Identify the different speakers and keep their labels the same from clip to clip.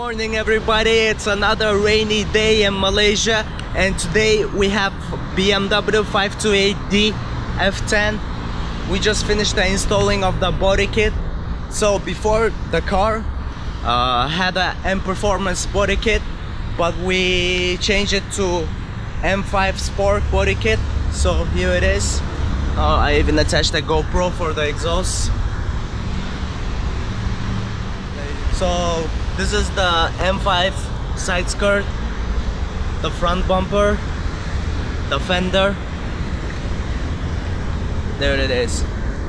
Speaker 1: morning everybody, it's another rainy day in Malaysia and today we have BMW 528D F10. We just finished the installing of the body kit. So before the car had a M Performance body kit, but we changed it to M5 Sport body kit. So here it is. I even attached a GoPro for the exhaust. So this is the M5 side skirt, the front bumper, the fender. There it is.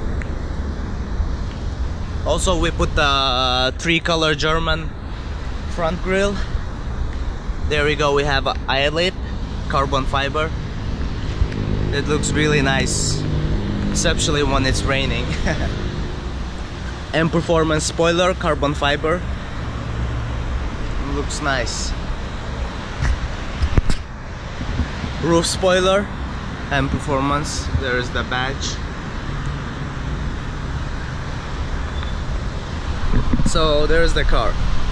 Speaker 1: Also we put the 3-color German front grille. There we go, we have an eyelid, carbon fiber. It looks really nice, especially when it's raining. M Performance spoiler, carbon fiber. Looks nice. Roof spoiler, M Performance. There is the badge. So there's the car.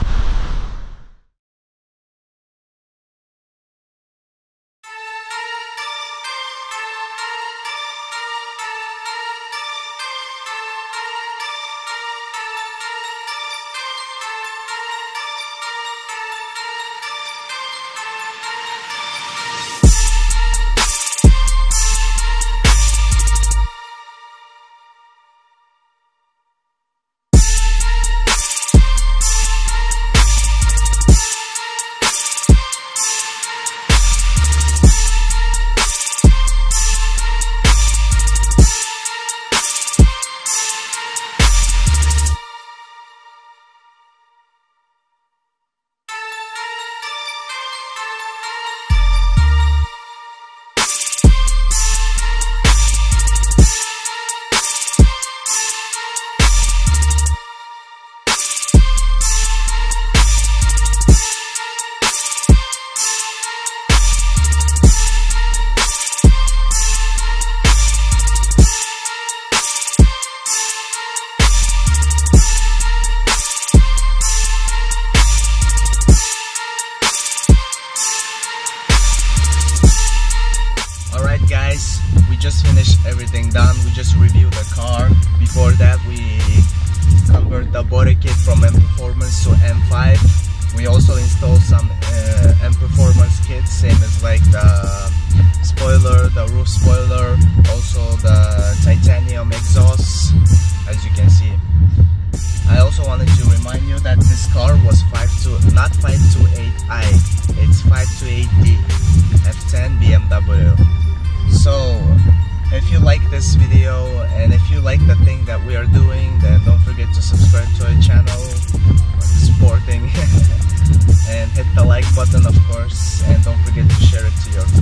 Speaker 1: Guys, we just finished everything done. We just reviewed the car. Before that we converted the body kit from M Performance to M5. We also installed some M Performance kits, same as like the spoiler, the roof spoiler, also the titanium exhaust, as you can see. I also wanted to remind you that this car was not 528i, it's 528D F10 BMW. So if you like this video and if you like the thing that we are doing, then don't forget to subscribe to our channel, supporting and hit the like button of course, and don't forget to share it to your